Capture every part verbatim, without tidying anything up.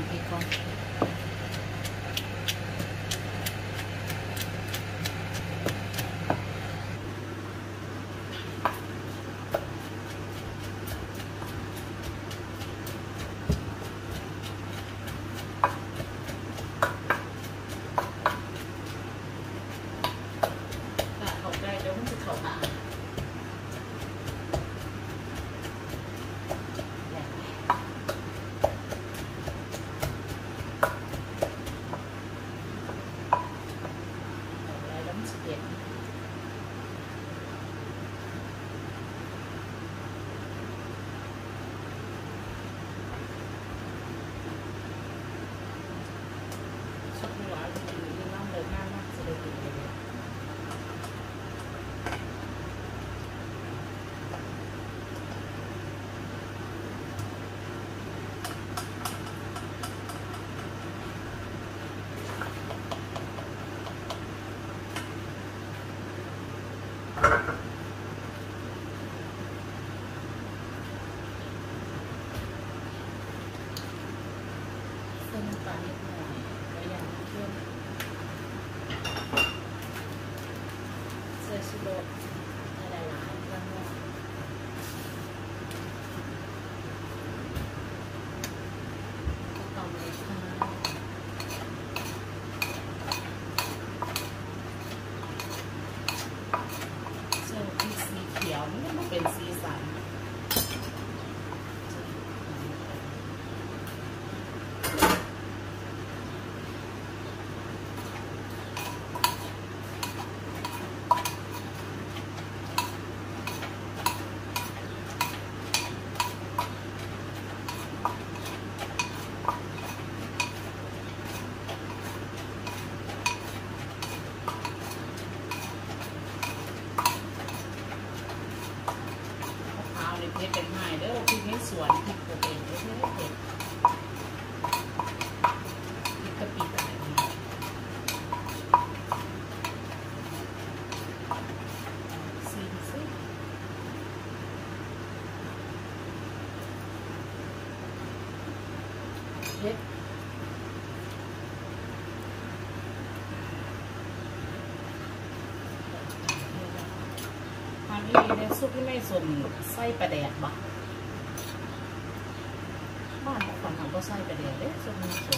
ำพริกก่อนเส้นน้ำตาลนิดหน่อยแล้วอย่างเพิ่มเสื้อชูรสหลายๆแล้วก็ตำเลยค่ะเสื้อที่สีเขียวมันไม่เป็นสีสันเผ็ดเป็นไม้เด้อพริกในสวนพริกตัวเองเผ็ดเผ็ดพริกกะปิอะไรประมาณซีซีเผ็ดอันนี้ในซุปที่ไม่ส่วนไส้ปลาแดกบ่บ้านของคนทำก็ไส้ปลาแดกเด้ซุปไม่ส่วน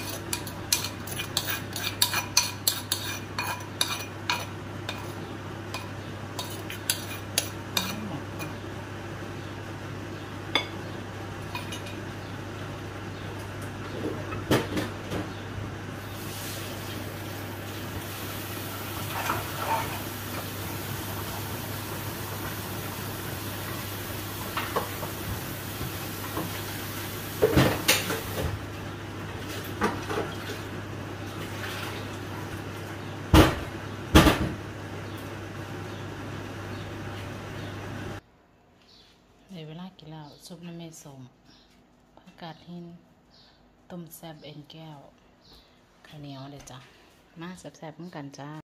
ในเวลากินแล้วซุปน้ำไม่ส้มผักกาดหินต้มแซ่บเอ็นแก้วข้าวเหนียวเลยจ้ะมาแซ่บๆเหมือนกันจ้า